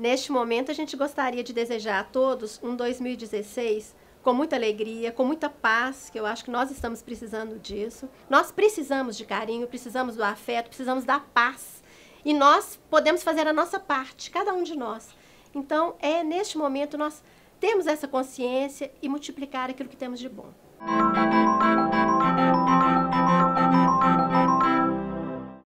Neste momento, a gente gostaria de desejar a todos um 2016 com muita alegria, com muita paz, que eu acho que nós estamos precisando disso. Nós precisamos de carinho, precisamos do afeto, precisamos da paz. E nós podemos fazer a nossa parte, cada um de nós. Então, neste momento, nós termos essa consciência e multiplicar aquilo que temos de bom.